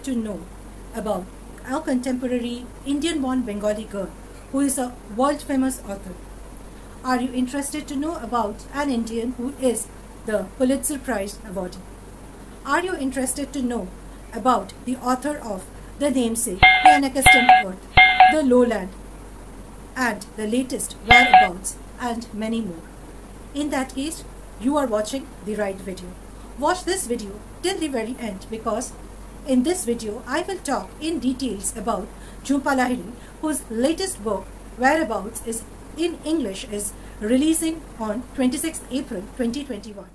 to know about our contemporary Indian-born Bengali girl who is a world-famous author? Are you interested to know about an Indian who is the Pulitzer Prize awardee? Are you interested to know about the author of The Namesake, The Unaccustomed Earth, The Lowland, and the latest Whereabouts, and many more? In that case, you are watching the right video. Watch this video till the very end, because in this video I will talk in details about Jhumpa Lahiri, whose latest book Whereabouts is in English is releasing on 26th April 2021.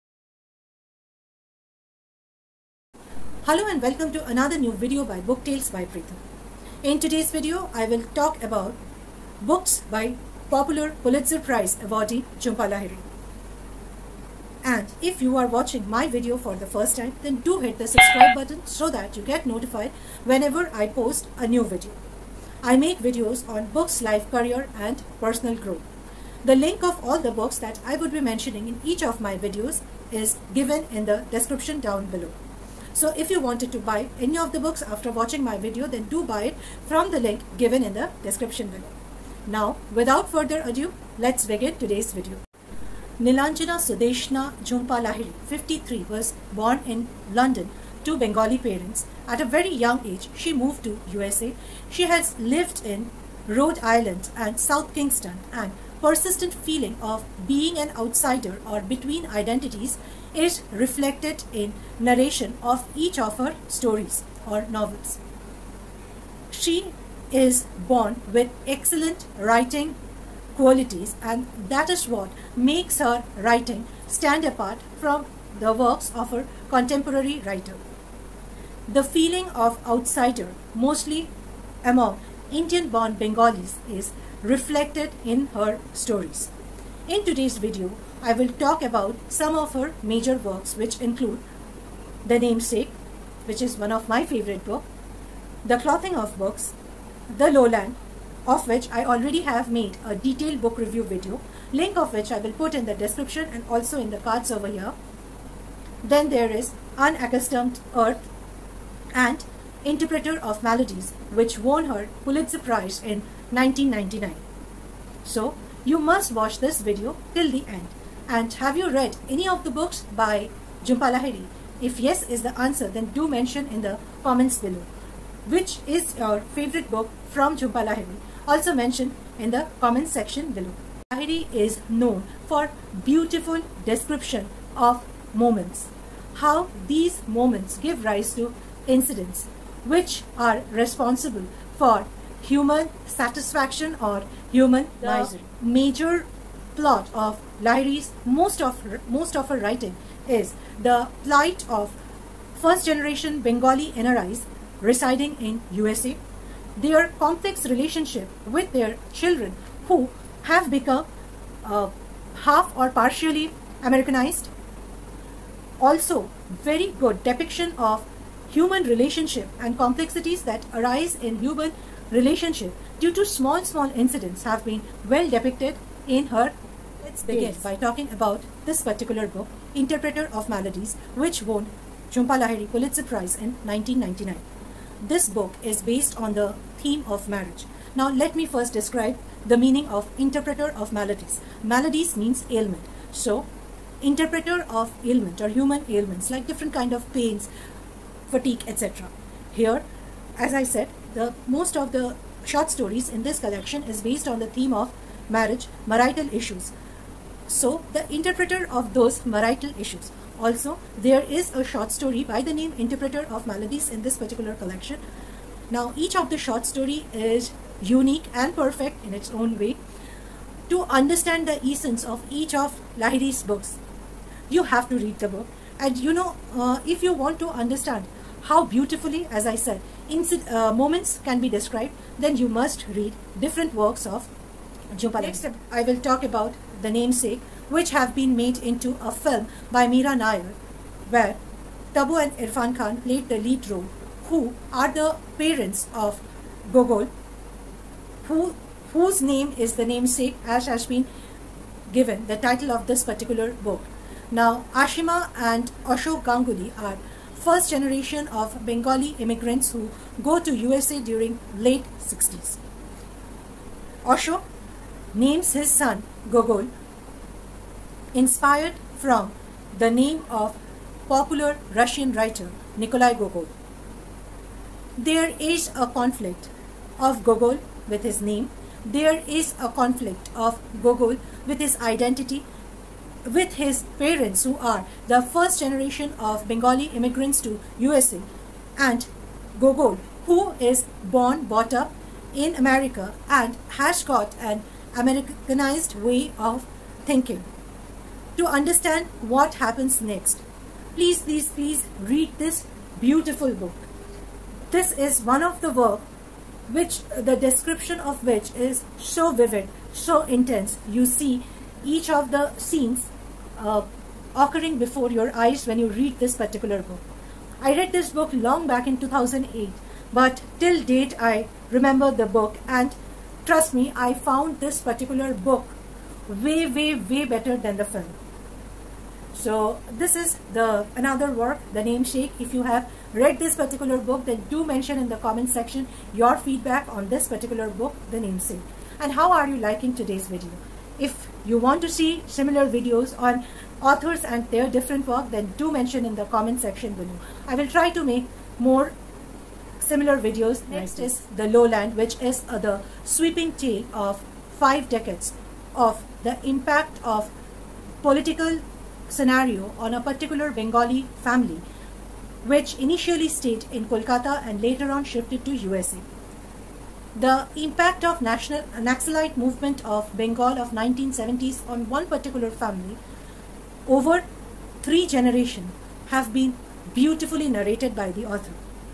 Hello and welcome to another new video by Book Tales by Preetham. In today's video, I will talk about books by popular Pulitzer Prize awardee Jhumpa Lahiri. And if you are watching my video for the first time, then do hit the subscribe button so that you get notified whenever I post a new video. I make videos on books, life, career, and personal growth. The link of all the books that I would be mentioning in each of my videos is given in the description down below. So if you wanted to buy any of the books after watching my video, then do buy it from the link given in the description below. Now, without further ado, let's begin today's video. Nilanjana Sudeshna Jhumpa Lahiri, 53, was born in London to Bengali parents. At a very young age, she moved to USA. She has lived in Rhode Island and South Kingston, and persistent feeling of being an outsider or between identities is reflected in narration of each of her stories or novels. She is born with excellent writing qualities, and that is what makes her writing stand apart from the works of her contemporary writer. The feeling of outsider, mostly among Indian-born Bengalis, is reflected in her stories. In today's video, I will talk about some of her major works, which include The Namesake, which is one of my favorite books, The Clothing of Books, The Lowland, of which I already have made a detailed book review video, link of which I will put in the description and also in the cards over here. Then there is Unaccustomed Earth and Interpreter of Maladies, which won her Pulitzer Prize in 1999. So you must watch this video till the end. And have you read any of the books by Jhumpa Lahiri? If yes is the answer, then do mention in the comments below. Which is your favorite book from Jhumpa Lahiri? Also mention in the comment section below. Lahiri is known for beautiful description of moments. How these moments give rise to incidents which are responsible for human satisfaction or human misery. Major plot of Lahiri's most of her writing is the plight of first generation Bengali NRIs residing in USA, their complex relationship with their children who have become half or partially Americanized. Also, very good depiction of human relationship and complexities that arise in human relationship due to small incidents have been well depicted in her. Let's begin by talking about this particular book, Interpreter of Maladies, which won Jhumpa Lahiri Pulitzer Prize in 1999. This book is based on the theme of marriage. Now let me first describe the meaning of Interpreter of Maladies. Maladies means ailment. So, interpreter of ailment or human ailments like different kind of pains, fatigue, etc. Here, as I said, most of the short stories in this collection is based on the theme of marriage, marital issues. So, the interpreter of those marital issues. Also, there is a short story by the name Interpreter of Maladies in this particular collection. Now, each of the short story is unique and perfect in its own way. To understand the essence of each of Lahiri's books, you have to read the book. And if you want to understand how beautifully, as I said, moments can be described, then you must read different works of Jhumpa Lahiri. Next, I will talk about The Namesake, which have been made into a film by Meera Nair, where Tabu and Irfan Khan played the lead role, who are the parents of Gogol, whose name is The Namesake, as has been given the title of this particular book. Now, Ashima and Ashok Ganguly are first generation of Bengali immigrants who go to USA during late 60s. Osho names his son Gogol, inspired from the name of popular Russian writer Nikolai Gogol. There is a conflict of Gogol with his name. There is a conflict of Gogol with his identity, with his parents who are the first generation of Bengali immigrants to USA, and Gogol, who is born, brought up in America and has got an Americanized way of thinking. To understand what happens next, please read this beautiful book. This is one of the work which the description of which is so vivid, so intense. You see each of the scenes occurring before your eyes when you read this particular book. I read this book long back in 2008, but till date I remember the book, and trust me, I found this particular book way better than the film. So this is another work, The Namesake. If you have read this particular book, then do mention in the comment section your feedback on this particular book, The Namesake. And how are you liking today's video? If you want to see similar videos on authors and their different work, then do mention in the comment section below. I will try to make more similar videos. Next is The Lowland, which is the sweeping tale of 5 decades of the impact of political scenario on a particular Bengali family, which initially stayed in Kolkata and later on shifted to USA. The impact of Naxalite movement of Bengal of 1970s on one particular family over 3 generations have been beautifully narrated by the author.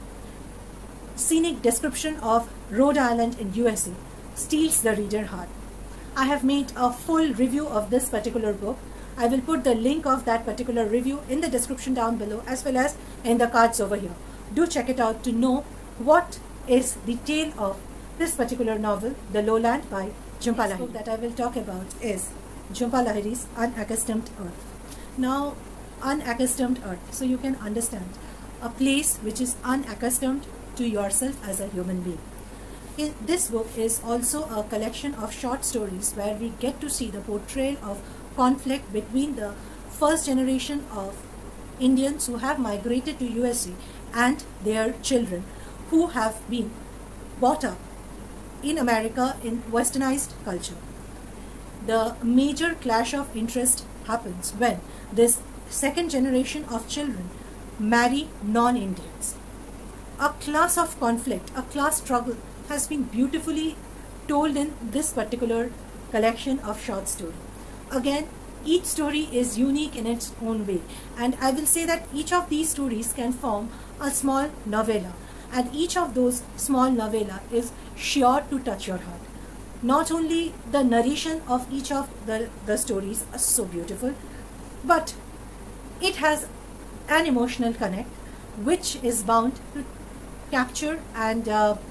Scenic description of Rhode Island in USA steals the reader heart. I have made a full review of this particular book. I will put the link of that particular review in the description down below, as well as in the cards over here. Do check it out to know what is the tale of this particular novel, The Lowland by Jhumpa Lahiri. The book that I will talk about is Jhumpa Lahiri's Unaccustomed Earth. Now, unaccustomed earth, so you can understand a place which is unaccustomed to yourself as a human being. This book is also a collection of short stories where we get to see the portrayal of conflict between the first generation of Indians who have migrated to USA and their children who have been brought up in America in westernized culture. The major clash of interest happens when this second generation of children marry non-Indians. A class of conflict, a class struggle has been beautifully told in this particular collection of short stories. Again, each story is unique in its own way, and I will say that each of these stories can form a small novella, and each of those small novella is sure to touch your heart. Not only the narration of each of the stories are so beautiful, but it has an emotional connect which is bound to capture and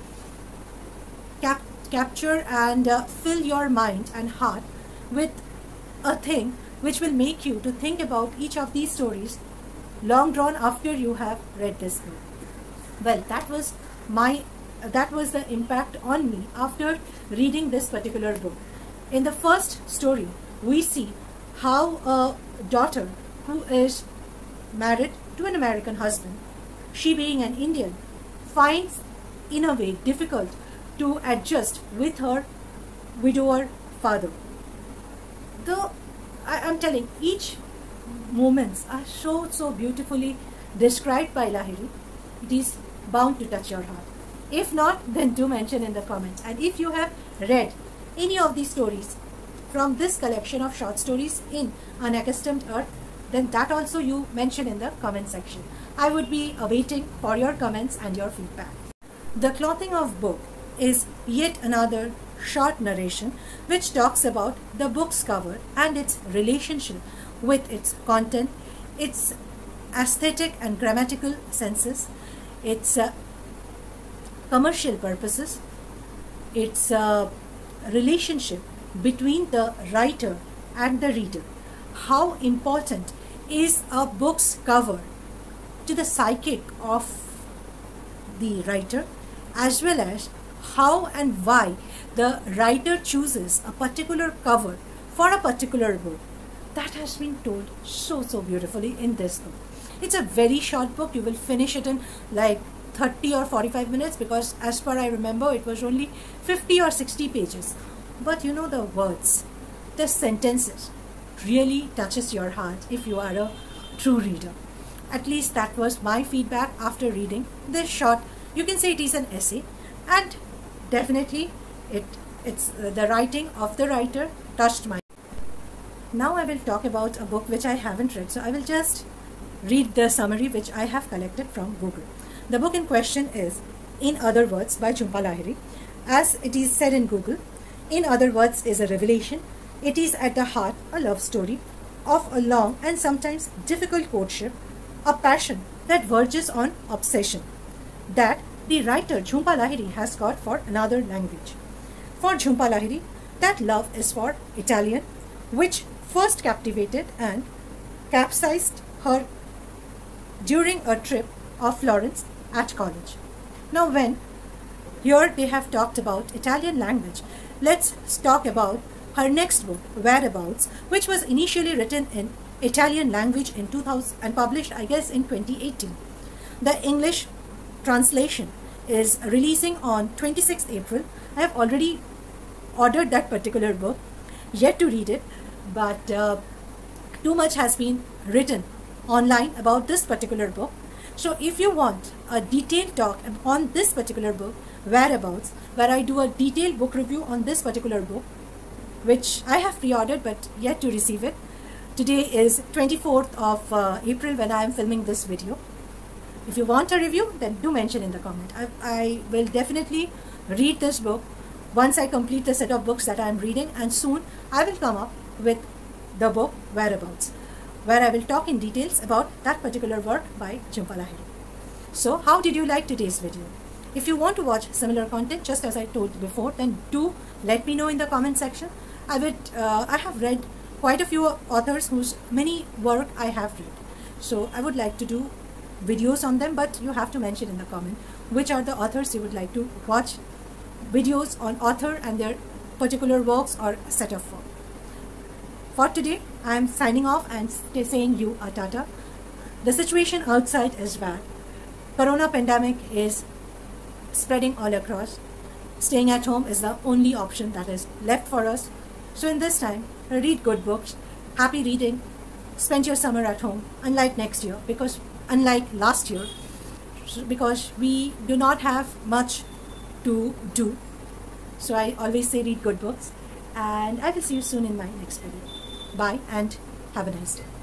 fill your mind and heart with a thing which will make you to think about each of these stories long drawn after you have read this book. Well, that was the impact on me after reading this particular book. In the first story, we see how a daughter who is married to an American husband, she being an Indian, finds in a way difficult to adjust with her widower father. Though I'm telling, each moments are so beautifully described by Lahiri, it is bound to touch your heart. If not, then do mention in the comments. And if you have read any of these stories from this collection of short stories in Unaccustomed Earth, then that also you mention in the comment section. I would be awaiting for your comments and your feedback. The Clothing of Book is yet another short narration which talks about the book's cover and its relationship with its content, its aesthetic and grammatical senses, its commercial purposes, its relationship between the writer and the reader. How important is a book's cover to the psychic of the writer, as well as how and why the writer chooses a particular cover for a particular book. That has been told so beautifully in this book. It's a very short book. You will finish it in like 30 or 45 minutes, because as per I remember it was only 50 or 60 pages. But you know, the words, the sentences really touches your heart if you are a true reader. At least that was my feedback after reading this short, you can say it is an essay, and definitely it's the writing of the writer touched my. Now I will talk about a book which I haven't read, so I will just read the summary which I have collected from Google. The book in question is In Other Words by Jhumpa Lahiri. As it is said in Google, In Other Words is a revelation. It is at the heart a love story of a long and sometimes difficult courtship, a passion that verges on obsession, that the writer Jhumpa Lahiri has got for another language. For Jhumpa Lahiri, that love is for Italian, which first captivated and capsized her during a trip of Florence at college. Now when here they have talked about Italian language, let's talk about her next book, Whereabouts, which was initially written in Italian language in 2000 and published, I guess, in 2018. The English translation is releasing on 26th April. I have already ordered that particular book, yet to read it, but too much has been written online about this particular book. So if you want a detailed talk on this particular book, Whereabouts, where I do a detailed book review on this particular book, which I have pre-ordered but yet to receive it. Today is 24th of April when I am filming this video. If you want a review, then do mention in the comment. I will definitely read this book once I complete the set of books that I am reading, and soon I will come up with the book Whereabouts, where I will talk in details about that particular work by Jhumpa Lahiri. So how did you like today's video? If you want to watch similar content, just as I told before, then do let me know in the comment section. I have read quite a few authors whose many work I have read. So I would like to do videos on them, but you have to mention in the comment which are the authors you would like to watch videos on author and their particular works or set of work. For today, I am signing off and saying you a tata. The situation outside is bad. Corona pandemic is spreading all across. Staying at home is the only option that is left for us. So in this time, read good books, happy reading, spend your summer at home, unlike next year, unlike last year, because we do not have much to do. So I always say read good books, and I will see you soon in my next video. Bye and have a nice day.